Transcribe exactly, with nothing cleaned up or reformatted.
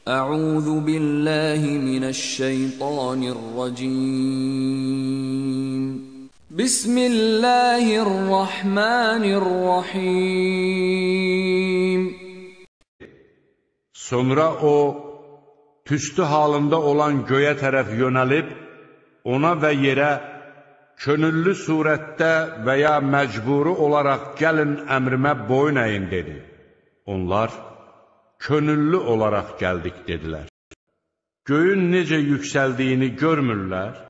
أعوذ بالله من الشيطان الرجيم بسم الله الرحمن الرحيم Sonra o, tüstü halında olan göğe tərəf yönəlib, ona və yerə könüllü surətdə və ya məcburi olaraq gəlin əmrimə boyun əyin dedi. Onlar, könüllü olaraq gəldik dedilər. Göyün necə yüksəldiyini görmürlər.